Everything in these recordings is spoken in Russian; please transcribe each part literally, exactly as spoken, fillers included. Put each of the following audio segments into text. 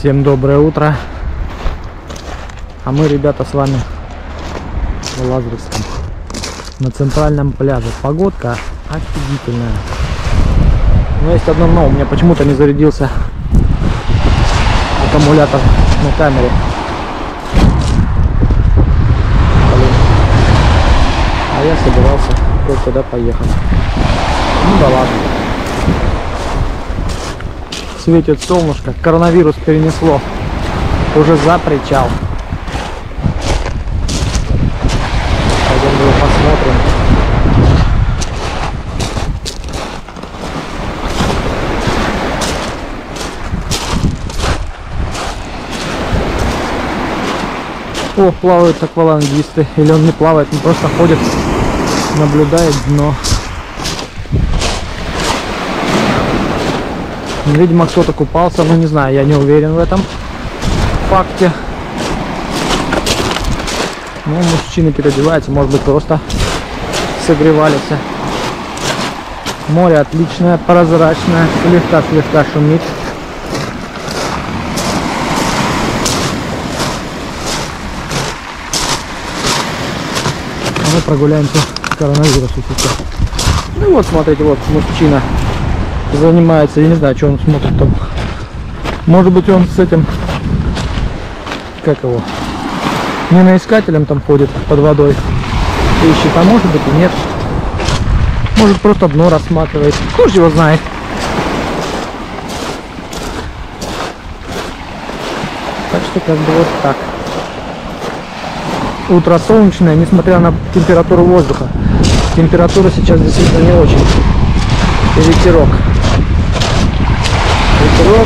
Всем доброе утро. А мы, ребята, с вами в Лазаревском, на центральном пляже. Погодка офигительная. Но есть одно но, у меня почему-то не зарядился аккумулятор на камере. Блин. А я собирался кое-куда поехать. Ну да ладно. Светит солнышко, коронавирус перенесло уже за причал. Пойдем его посмотрим. О, плавают аквалангисты. Или он не плавает, он просто ходит, наблюдает дно. Видимо, кто-то купался, но не знаю, я не уверен в этом факте. Ну, мужчины переодеваются, может быть, просто согревались. Море отличное, прозрачное, слегка-слегка шумит. А мы прогуляемся к коронавирусу сейчас. Ну вот, смотрите, вот мужчина занимается, я не знаю, что он смотрит там. Может быть, он с этим, как его, миноискателем там ходит под водой, ищет, а может быть и нет. Может, просто дно рассматривает. Кто же его знает. Так что как бы вот так. Утро солнечное, несмотря на температуру воздуха. Температура сейчас действительно не очень. И ветерок. Ветерок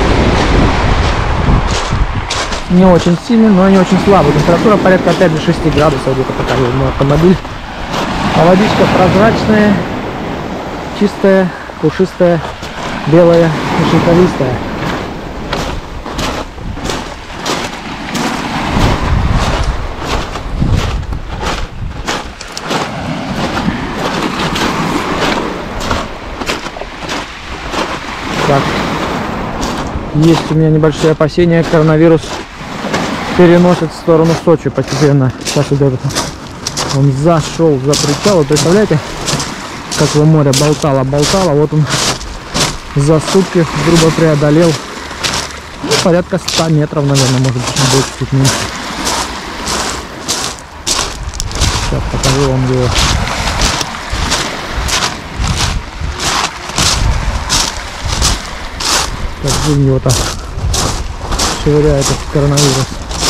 не очень сильный, но не очень слабый. Температура порядка опять же шести градусов, где-то показывает мой автомобиль. А водичка прозрачная, чистая, пушистая, белая и шелковистая. Так. Есть у меня небольшие опасения, коронавирус переносит в сторону Сочи постепенно. Сейчас идет, он зашел за причал, представляете, как его море болтало, болтало, вот он за сутки грубо преодолел, ну, порядка ста метров, наверное, может быть, больше, чуть меньше. Сейчас покажу вам его. Как жизнь его-то швыряет этот коронавирус.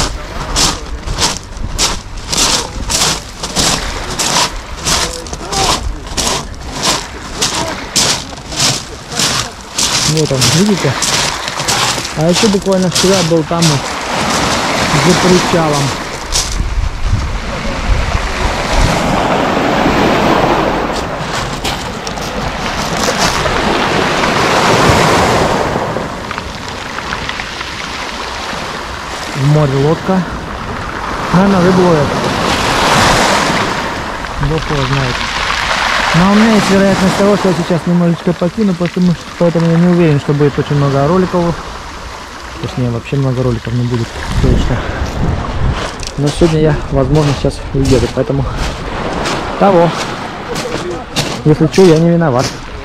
Вот он, видите? А еще буквально вчера был там за причалом. В море лодка. Наверное, рыбу ловят. Бог его знает. Но у меня есть вероятность того, что я сейчас немножечко покину, потому что поэтому я не уверен, что будет очень много роликов. Точнее, вообще много роликов не будет точно. Но сегодня я, возможно, сейчас уеду, поэтому того. Если что, я не виноват.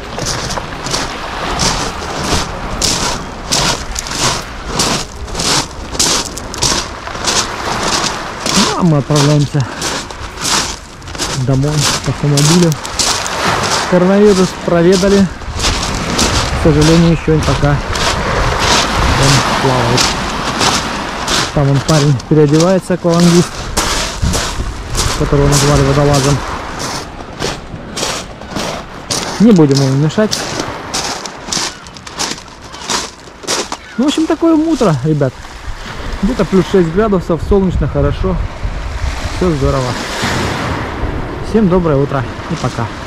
Ну, а мы отправляемся домой к автомобилю. Коронавирус проведали, к сожалению, еще пока он плавает. Там он парень переодевается, аквалангист, которого назвали водолазом. Не будем ему мешать. Ну, в общем, такое утро, ребят. Где-то плюс шесть градусов, солнечно, хорошо. Все здорово. Всем доброе утро и пока.